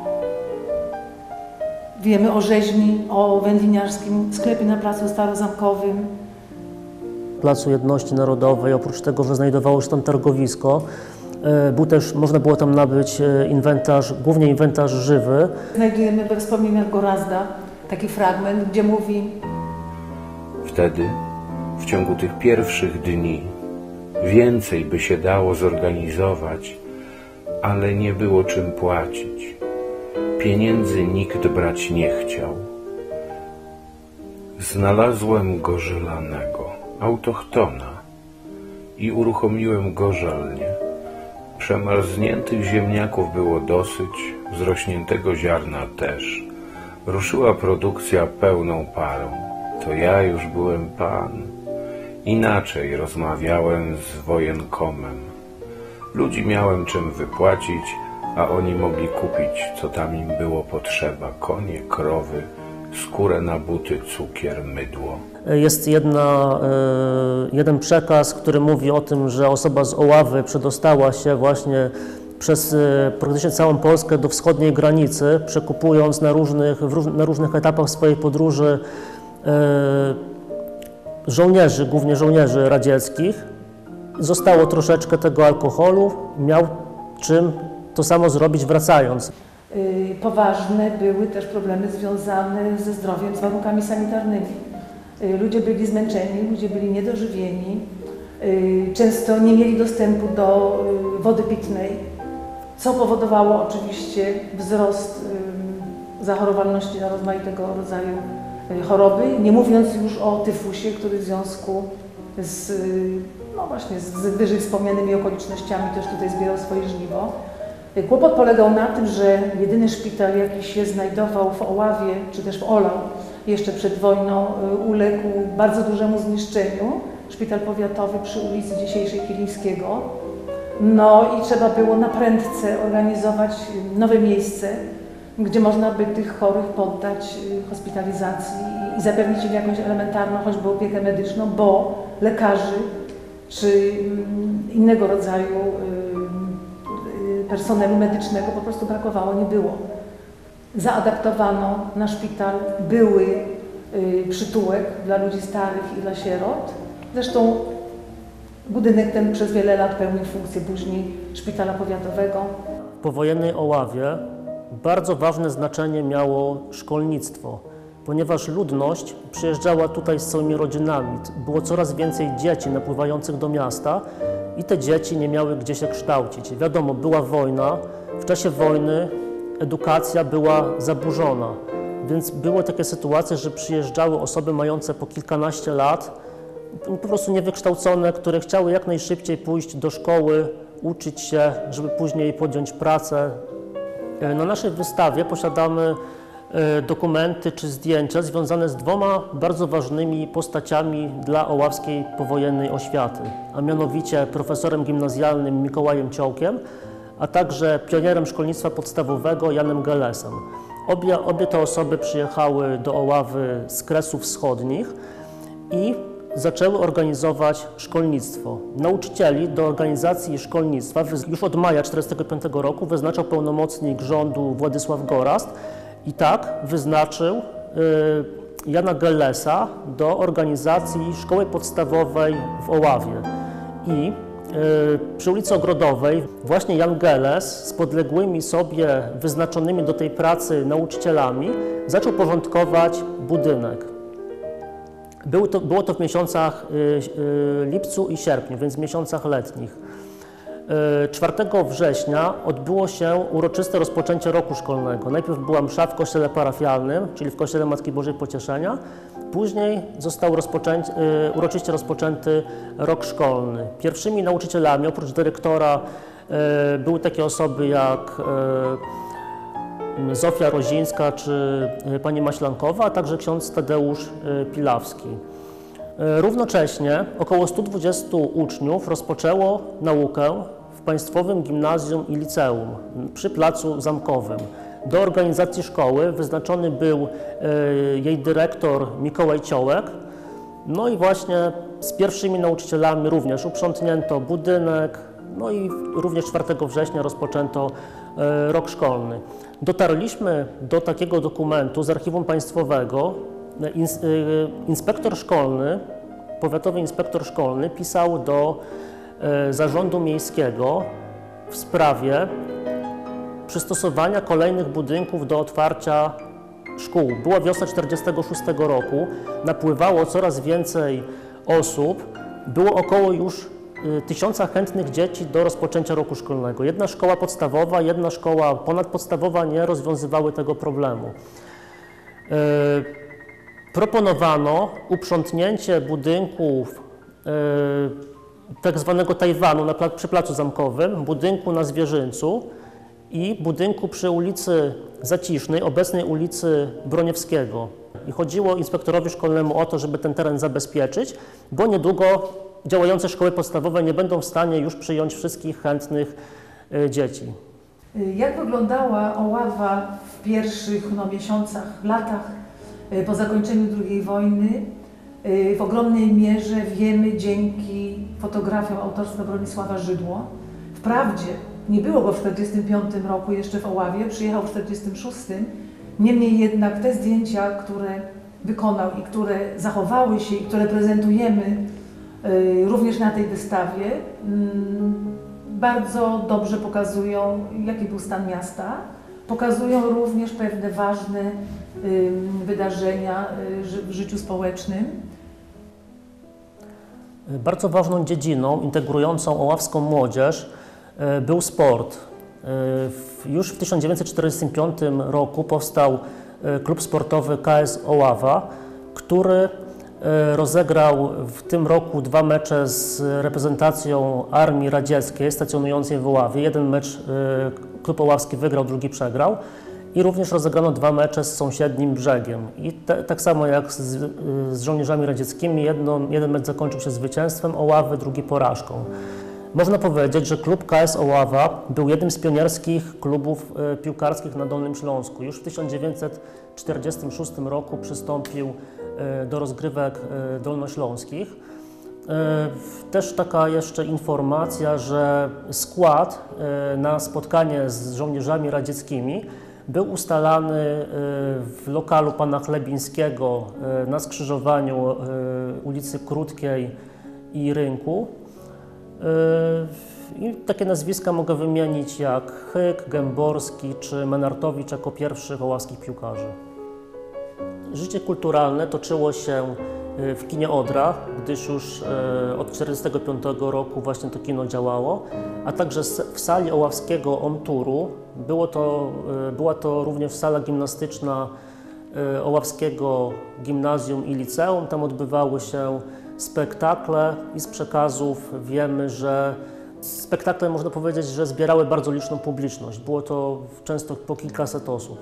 Wiemy o rzeźni, o wędliniarskim sklepie na Placu Starozamkowym. Placu Jedności Narodowej, oprócz tego, że znajdowało się tam targowisko, był też, można było tam nabyć inwentarz, głównie inwentarz żywy. Znajdujemy we wspomnieniach Gorazda taki fragment, gdzie mówi: Wtedy, w ciągu tych pierwszych dni, więcej by się dało zorganizować, ale nie było czym płacić. Pieniędzy nikt brać nie chciał. Znalazłem gorzylanego, autochtona i uruchomiłem gorzelnię. Przemarzniętych ziemniaków było dosyć, zrośniętego ziarna też. Ruszyła produkcja pełną parą. To ja już byłem pan. Inaczej rozmawiałem z wojenkomem. Ludzi miałem czym wypłacić, a oni mogli kupić, co tam im było potrzeba. Konie, krowy, skórę na buty, cukier, mydło. Jest jeden przekaz, który mówi o tym, że osoba z Oławy przedostała się właśnie przez praktycznie całą Polskę do wschodniej granicy, przekupując na różnych etapach swojej podróży żołnierzy, głównie żołnierzy radzieckich. Zostało troszeczkę tego alkoholu, miał czym to samo zrobić wracając. Poważne były też problemy związane ze zdrowiem, z warunkami sanitarnymi. Ludzie byli zmęczeni, ludzie byli niedożywieni, często nie mieli dostępu do wody pitnej, co powodowało oczywiście wzrost zachorowalności na rozmaitego rodzaju choroby, nie mówiąc już o tyfusie, który w związku z, no właśnie, z wyżej wspomnianymi okolicznościami też tutaj zbierał swoje żniwo. Kłopot polegał na tym, że jedyny szpital, jaki się znajdował w Oławie, czy też w Olau, jeszcze przed wojną, uległ bardzo dużemu zniszczeniu. Szpital powiatowy przy ulicy dzisiejszej Kilińskiego. No i trzeba było na prędce organizować nowe miejsce, gdzie można by tych chorych poddać hospitalizacji i zapewnić im jakąś elementarną, choćby opiekę medyczną, bo lekarzy czy innego rodzaju personelu medycznego po prostu brakowało, nie było. Zaadaptowano na szpital były przytułek dla ludzi starych i dla sierot. Zresztą budynek ten przez wiele lat pełnił funkcję później szpitala powiatowego. W powojennej Oławie bardzo ważne znaczenie miało szkolnictwo, ponieważ ludność przyjeżdżała tutaj z całymi rodzinami. Było coraz więcej dzieci napływających do miasta i te dzieci nie miały gdzie się kształcić. Wiadomo, była wojna, w czasie wojny edukacja była zaburzona, więc były takie sytuacje, że przyjeżdżały osoby mające po kilkanaście lat, po prostu niewykształcone, które chciały jak najszybciej pójść do szkoły, uczyć się, żeby później podjąć pracę. Na naszej wystawie posiadamy dokumenty czy zdjęcia związane z dwoma bardzo ważnymi postaciami dla oławskiej powojennej oświaty, a mianowicie profesorem gimnazjalnym Mikołajem Ciołkiem, a także pionierem szkolnictwa podstawowego Janem Gelesem. Obie te osoby przyjechały do Oławy z Kresów Wschodnich i zaczęły organizować szkolnictwo. Nauczycieli do organizacji szkolnictwa już od maja 1945 roku wyznaczał pełnomocnik rządu Władysław Gorazd i tak wyznaczył Jana Gellesa do organizacji szkoły podstawowej w Oławie. I przy ulicy Ogrodowej właśnie Jan Gelles z podległymi sobie wyznaczonymi do tej pracy nauczycielami zaczął porządkować budynek. Było to w miesiącach lipcu i sierpniu, więc w miesiącach letnich. 4 września odbyło się uroczyste rozpoczęcie roku szkolnego. Najpierw była msza w kościele parafialnym, czyli w kościele Matki Bożej Pocieszenia. Później został uroczyście rozpoczęty rok szkolny. Pierwszymi nauczycielami, oprócz dyrektora, były takie osoby jak Zofia Rozińska czy pani Maślankowa, a także ksiądz Tadeusz Pilawski. Równocześnie około 120 uczniów rozpoczęło naukę w Państwowym Gimnazjum i Liceum przy Placu Zamkowym. Do organizacji szkoły wyznaczony był jej dyrektor Mikołaj Ciołek. No i właśnie z pierwszymi nauczycielami również uprzątnięto budynek, no i również 4 września rozpoczęto rok szkolny. Dotarliśmy do takiego dokumentu z Archiwum Państwowego. Inspektor szkolny, powiatowy inspektor szkolny pisał do Zarządu Miejskiego w sprawie przystosowania kolejnych budynków do otwarcia szkół. Była wiosna 1946 roku, napływało coraz więcej osób, było około już 1000 chętnych dzieci do rozpoczęcia roku szkolnego. Jedna szkoła podstawowa, jedna szkoła ponadpodstawowa nie rozwiązywały tego problemu. Proponowano uprzątnięcie budynków tak zwanego Tajwanu przy Placu Zamkowym, budynku na Zwierzyńcu i budynku przy ulicy Zacisznej, obecnej ulicy Broniewskiego. I chodziło inspektorowi szkolnemu o to, żeby ten teren zabezpieczyć, bo niedługo działające szkoły podstawowe nie będą w stanie już przyjąć wszystkich chętnych dzieci. Jak wyglądała Oława w pierwszych miesiącach, latach po zakończeniu II wojny? W ogromnej mierze wiemy dzięki fotografiom autorstwa Bronisława Żydło. Wprawdzie nie było go w 1945 roku jeszcze w Oławie, przyjechał w 1946. Niemniej jednak te zdjęcia, które wykonał i które zachowały się i które prezentujemy również na tej wystawie, bardzo dobrze pokazują, jaki był stan miasta. Pokazują również pewne ważne wydarzenia w życiu społecznym. Bardzo ważną dziedziną integrującą oławską młodzież był sport. Już w 1945 roku powstał klub sportowy KS Oława, który rozegrał w tym roku 2 mecze z reprezentacją Armii Radzieckiej stacjonującej w Oławie. Jeden mecz klub oławski wygrał, drugi przegrał. I również rozegrano 2 mecze z sąsiednim Brzegiem. I tak samo jak z żołnierzami radzieckimi, jeden mecz zakończył się zwycięstwem Oławy, drugi porażką. Można powiedzieć, że klub KS Oława był jednym z pionierskich klubów piłkarskich na Dolnym Śląsku. Już w 1946 roku przystąpił do rozgrywek dolnośląskich. Też taka jeszcze informacja, że skład na spotkanie z żołnierzami radzieckimi był ustalany w lokalu pana Chlebińskiego na skrzyżowaniu ulicy Krótkiej i Rynku. I takie nazwiska mogę wymienić jak Hyk, Gęborski czy Menartowicz jako pierwszych oławskich piłkarzy. Życie kulturalne toczyło się w kinie Odra, gdyż już od 1945 roku właśnie to kino działało, a także w sali oławskiego Omturu. Była to również sala gimnastyczna Oławskiego Gimnazjum i Liceum. Tam odbywały się spektakle i z przekazów wiemy, że spektakle, można powiedzieć, że zbierały bardzo liczną publiczność. Było to często po kilkaset osób.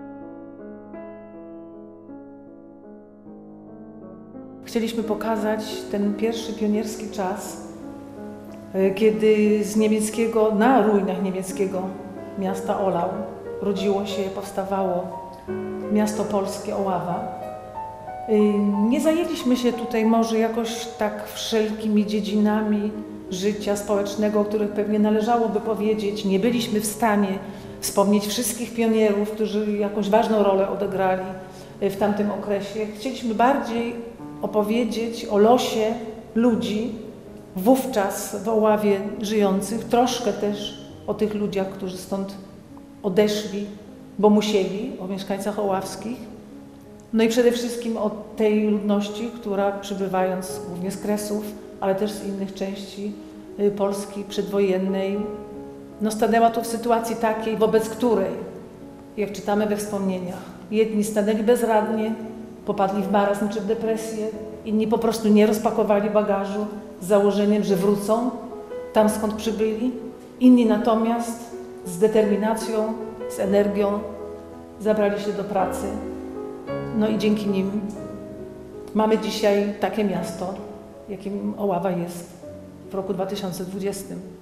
Chcieliśmy pokazać ten pierwszy pionierski czas, kiedy z niemieckiego, na ruinach niemieckiego miasta Olau rodziło się, powstawało miasto polskie Oława. Nie zajęliśmy się tutaj może jakoś tak wszelkimi dziedzinami życia społecznego, o których pewnie należałoby powiedzieć. Nie byliśmy w stanie wspomnieć wszystkich pionierów, którzy jakąś ważną rolę odegrali w tamtym okresie. Chcieliśmy bardziej opowiedzieć o losie ludzi wówczas w Oławie żyjących, troszkę też o tych ludziach, którzy stąd odeszli, bo musieli, o mieszkańcach oławskich. No i przede wszystkim o tej ludności, która przybywając głównie z Kresów, ale też z innych części Polski przedwojennej, no stanęła tu w sytuacji takiej, wobec której, jak czytamy we wspomnieniach, jedni stanęli bezradnie, popadli w marazm czy w depresję, inni po prostu nie rozpakowali bagażu z założeniem, że wrócą tam, skąd przybyli. Inni natomiast z determinacją, z energią zabrali się do pracy. No i dzięki nim mamy dzisiaj takie miasto, jakim Oława jest w roku 2020.